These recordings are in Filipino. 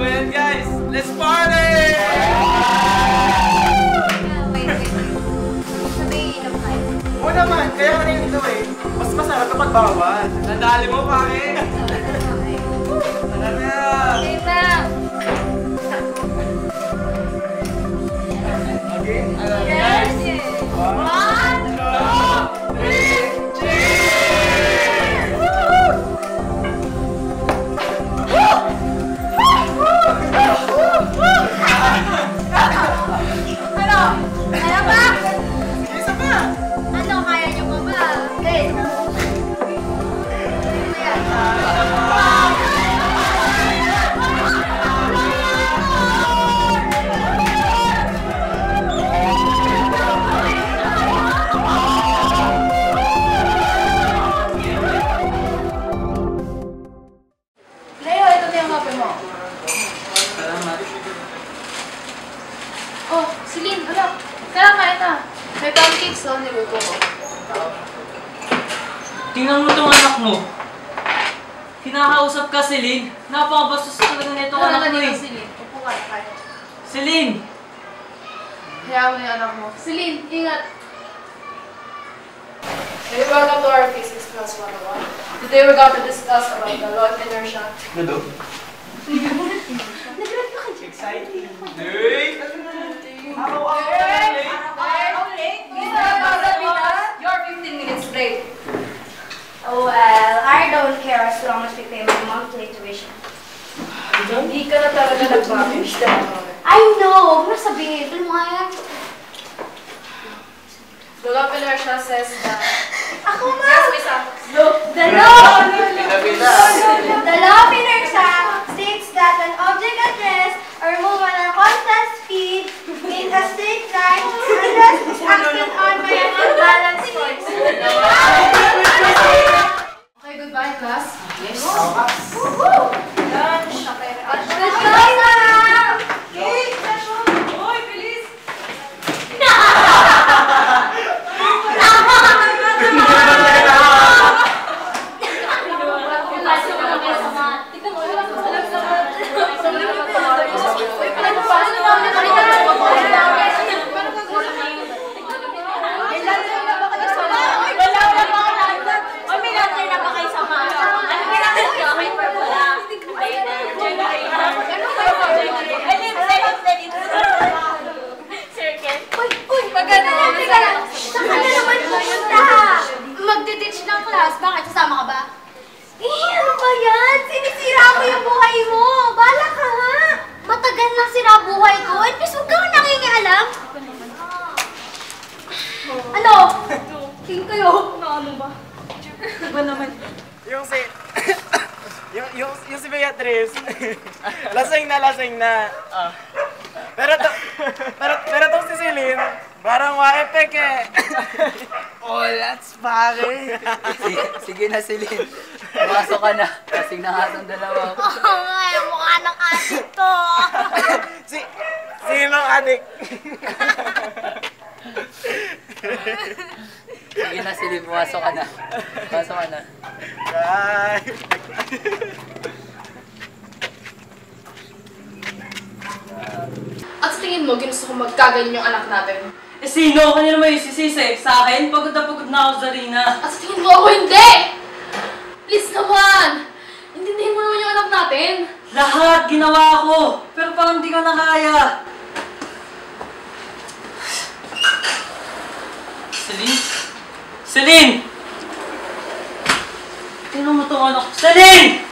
ba yan, guys? Let's party! Wait. Sabay inom tayo. Oo naman, kaya ka rin ito eh. Mas masarap kapag bawal. Nadali mo, pare! Tara na! Wait lang. Okay? Yes! One, two, three, cheers! Ano? Kaya ba? Isa pa! Ano? Kaya niyo pa ba? Okay. Leo, ito na yung kape mo. Salamat. Oh, Celine, ano? Kaya kain na. May pancakes, oh, niluto ko. Tingnan mo tong anak mo. Kinakausap ka, Celine. Napakabastos talaga nito anak mo eh. Celine. Upo ka na kayo. Celine! Hayaan mo yung anak mo. Celine, ingat! Hey, welcome to our Physics Class 101. Today we're going to discuss about the law of inertia. Dudo? Exciting! Hey! You're 15 minutes late. Oh well, I don't care as long as we pay my monthly tuition. Hindi ka na talaga nag-manage. I know! Huwag mo sabihin. Alam mo nga yan. The law of inertia says that... Ako ma! Yes, Miss Ang. The law! Bila-bila! The law of inertia states that an object at rest or move at a constant speed in a straight line unless it's acted on by an unbalanced force. Okay, goodbye, class. Yes! Woohoo! Lunch. Okay, Goodbye na! Cake! Uy, bilis! Magdi-ditch ng class. Bakit? Sasama ka ba? Ano ba yan? Sinisira mo yung buhay mo. Bala ka nga. Matagal na sira buhay ko. At least huwag kang nangingialam. Ano? Tingin kayo. Ano ba? Iba naman. Yung si... yung si Beatrice. lasing na. Pero tong si Celine, parang wa-epek eh. Oh, that's pare! Sige na, Celine. Pumasok ka na. Kasing na nga itong dalawa. Oo nga, mukha ng adik to. Sinong adik? Sige na, Celine. Pumasok ka na. Pumasok ka na. Bye! At sa tingin mo, ginusto ko magkaganyan yung anak natin. Eh, sino? Kanina mo isisisi? Sa akin? Pagod na ako sa Rina. At sa tingin mo ako hindi! Please naman! Intindihin mo naman yung anak natin. Lahat ginawa ko. Pero parang hindi ko na kaya. Celine? Celine! Tingnan mo itong anak. Celine!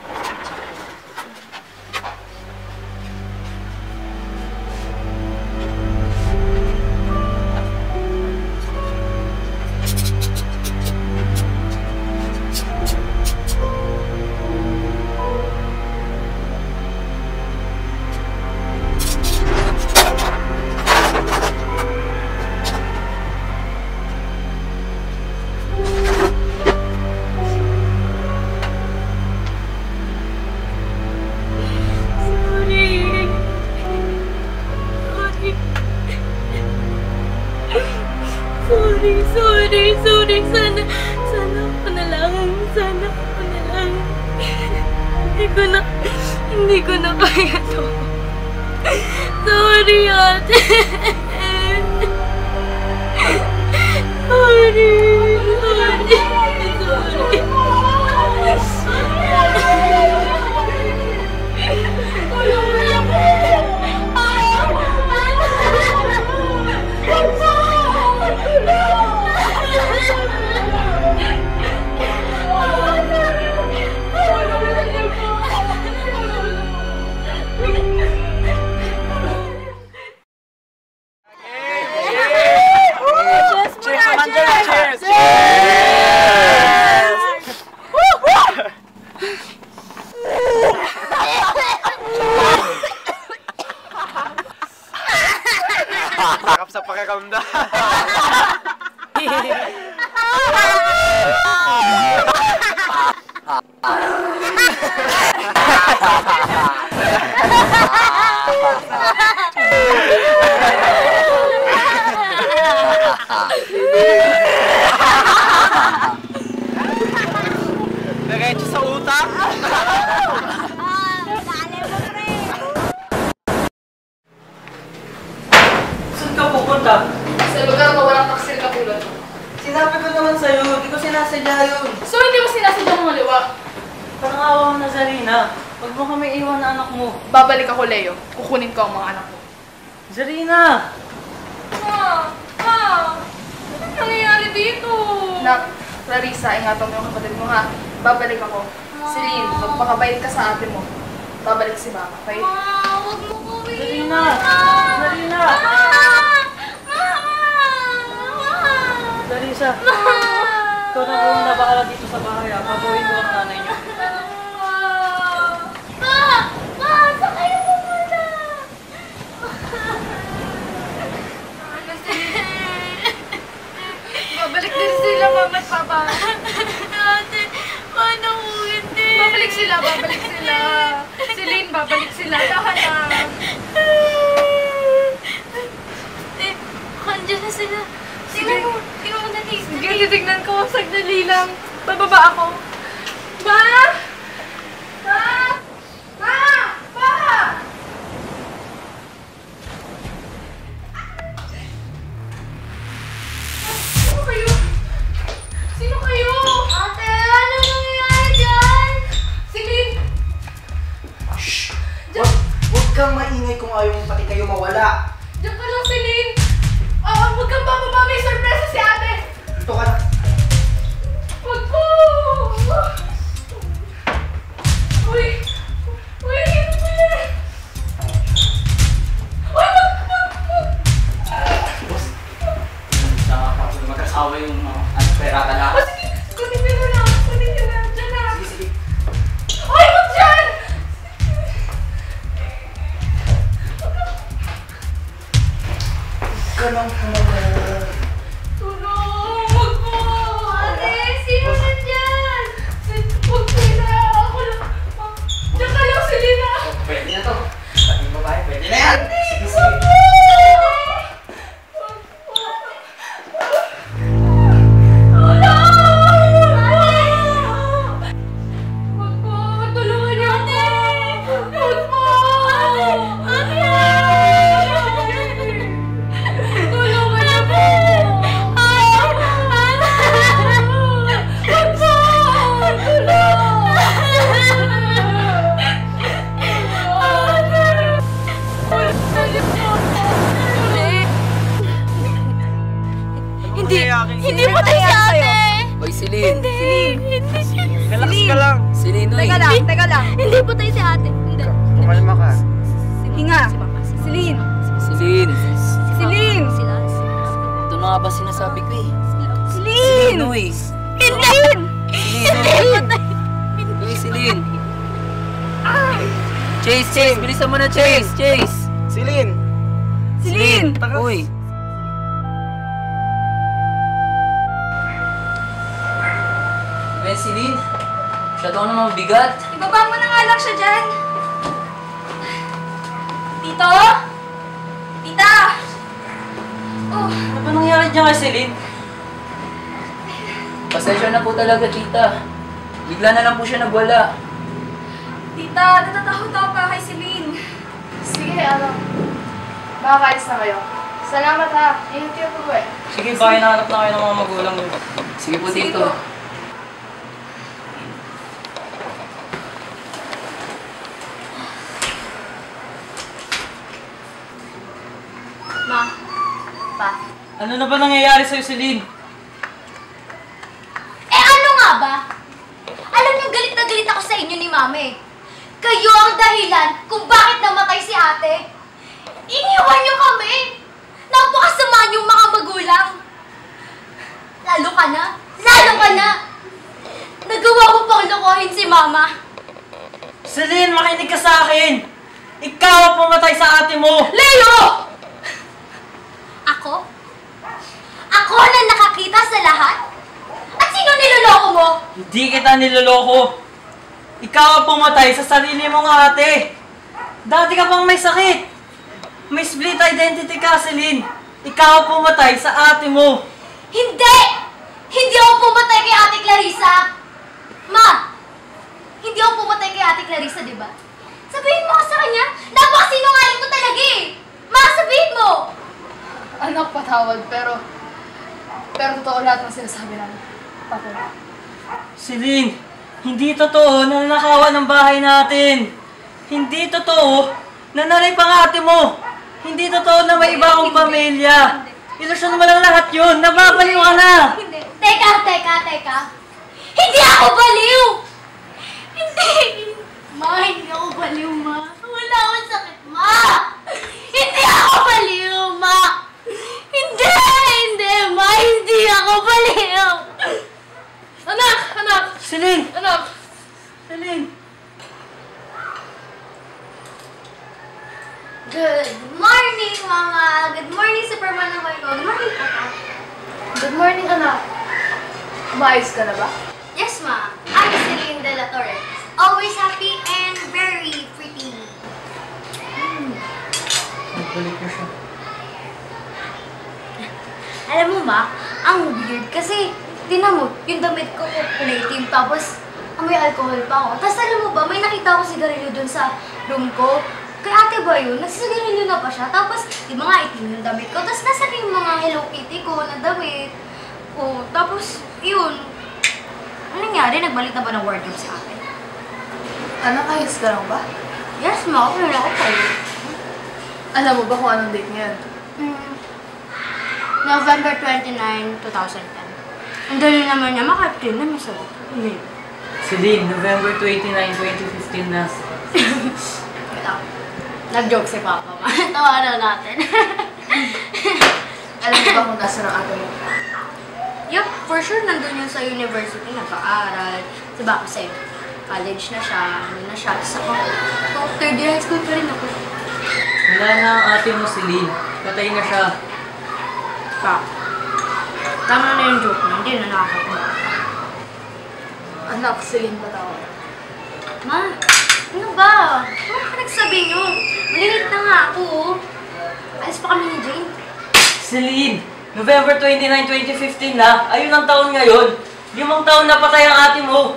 Sorry. Sana ako na lang. Hindi Hindi ko na kaya to. Sorry, ate. Sorry. Sarap sa pakiramdam. Diretso sa utak. Saan ka pupunta? Sa lugar na walang taksil katulad mo. Sinabi ko naman sa'yo, di ko sinasadya yun. So, hindi mo sinasadya mga liwa? Parang awa mo na, Zarina. Huwag mo kami iwan na anak mo. Babalik ako, Leo. Kukunin ko ang mga anak mo. Zarina! Ma! Anong nangyayari dito? Nak, Clarissa, ingatan mo yung kapatid mo, ha? Babalik ako. Celine, magpakabait ka sa ate mo. Babalik si Mama, okay? Ma, huwag mo ko Zarina! Zarina! Larissa! Ikaw na kung nabakala dito sa bahay, ha? Pabuhin ko ang nanay niyo. Saan kayo pumunta? Babalik din sila, Mama at Papa. Ate, paano ko hindi? Babalik sila. Celine, babalik sila. Dahan-dahan. Andiyan na sila. Tingnan mo na dito. Sige, titignan ko. Sagdali lang. Bababa ako. Ma! Sino kayo? Ate, ano nangyayari dyan? Celine! Huwag kang maingay kung ayaw mo pati kayo mawala. Diyan ka lang, Celine! Huwag kang bababa. May sorpresa si ate! Ito ka na. Huwag po! Uy! Ano ba yan? Uy! Boss, mag-asawa yung pera talaga. Sige! Kunin niyo na! Diyan na! Sige. Uy! Huwag dyan! Ganang talaga. Tulong! Huwag po! Ate, sino nandyan? Huwag sila! Ako lang! Diyan ka lang, Selena! Pwede na to. Pati yung babae, pwede na yan. Sige, sige. Huwag po! Tulungan niyo ako! Huwag po! Tulungan niyo po! Hindi mo tayo si ate! Oy, Celine. Relax ka lang. Celine, oy. Teka lang. Hindi po tayo si ate. Hindi. Kumalma ka. Hinga. Celine. Celine. Celine. Ito na nga ba sinasabi ko eh. Celine. Celine, oy. Celine. Uy, Celine. Chase. Bilisan mo na, Chase. Celine! Celine. Uy. Ben, Celine. Masyado ka naman mabigat. Ibaba mo na nga lang siya dyan. Tito? Tita? Oh, Ano ba nangyari dyan kay Celine? Pasensya na po talaga, tita. Bigla na lang po siya nagwala. Tita, natatakot ako pa kay Celine. Sige, makakaalis na kayo. Salamat ha. Ingat kayo po eh. Sige, baka hinahanap na kayo ng mga magulang mo. Sige po, Sige Tito. po. Ma, pa. Ano na ba nangyayari sa'yo, Celine? Eh ano nga ba? Alam niyo galit na galit ako sa inyo ni Mami. Kayo ang dahilan kung bakit namatay si ate. Iniwan niyo kami. Napakasama niyong mga magulang. Lalo ka na. Lalo ka na. Nagawa mo pang lokohin si Mama. Celine, makinig ka sa akin! Ikaw ang pumatay sa ate mo! Leo! Ako? Ako na nakakita sa lahat? At sino niloloko mo? Hindi kita niloloko. Ikaw ang pumatay sa sarili mong ate. Dati ka pang may sakit. May split identity ka, Celine. Ikaw ang pumatay sa ate mo. Hindi! Hindi ako pumatay kay Ate Clarissa! Ma! Hindi ako pumatay kay Ate Clarissa, di ba? Sabihin mo ka sa kanya, napakasinungaling mo talaga eh! Ma, sabihin mo! Anak, patawad, pero totoo lahat ng sinasabi namin. Papa. Celine, hindi totoo na nanakawan ng bahay natin. Hindi totoo na nanay pang ate mo. Hindi totoo na may iba akong pamilya. Ilusyon mo lang lahat yun. Nababaliw ka na. Hindi. Teka. Hindi ako baliw! Hindi! Ma, hindi ako baliw, Ma. Wala akong sakit, Ma! Hindi ako baliw, Ma! Hindi, Ma! Hindi ako baliw! Anak! Celine! Anak! Celine! Good morning, Mama! Good morning, Superman ng ko. Good morning, Papa. Good morning, anak. Umayos ka na ba? Yes, Ma. I'm Celine de la Torre. Always happy and very pretty. Nagbalik na siya. Alam mo, Ma, ang weird kasi, tinan mo, yung damit ko kulay team, tapos amoy alcohol pa ako. Tapos alam mo ba, may nakita ko sigarilyo dun sa room ko. Kay ate ba yun? Nagsisigarilyo na pa siya. Tapos, di ba nga, itim yung damit ko. Tapos nasa yung mga Hello Kitty ko na damit. Oh, tapos, yun. Ano nangyari? Nagbalik na ba ng wardrobe si ate? Anak, ayos ka lang ba? Yes, Ma. Okay na ako kayo. Alam mo ba kung anong date ngayon? November 29, 2010. Ang dali naman niya, makapit na masagot. Celine, November 29, 2015 na. Nag-joke si Papa, Ma. Tawa na natin. Alam mo ba kung nasa ng ate mo? Yup, for sure nandun yun sa university, nag-aaral. Diba kasi, college na siya, ano na siya. Tapos ako, third year high school pa rin ako. Wala na ang ate mo, Celine. Patay na siya. Pa, tama na yung joke mo, hindi na nakakatawa. Anak, Celine, patawad. Ma, ano ba? Ano ka nagsabi niyo? Malilate na nga ako, oh. Alis pa kami ni Jane. Celine, November 29, 2015 na. Ayun ang taon ngayon. 5 taon na patay ang ate mo.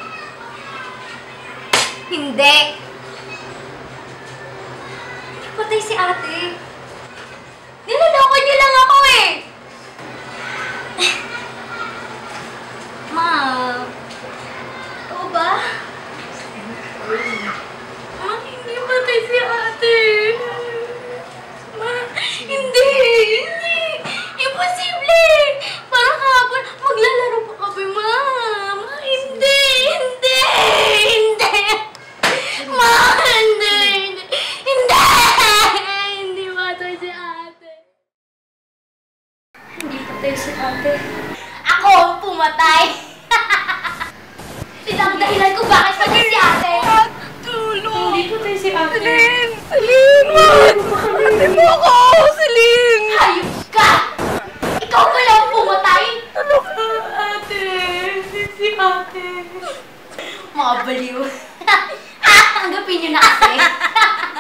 Hindi. Patay si ate. Niloloko niyo lang ako eh. Ma, ikaw ba? Ma, hindi patay si ate. Ma, hindi. Imposible. Parang kahapon, maglalaro pa kami, Ma. Ma, hindi. Ma, hindi. Hindi patay si ate. Hindi patay si ate. Ako ang pumatay. Sila ang dahilan kung bakit patay si ate. Tulong! Hindi patay si ate. Celine! Ate mo ako! Celine! Hayop ka! Ikaw pala ang pumatay. Ano ka, ate? Si ate. Mga baliw. Tanggapin niyo na kasi.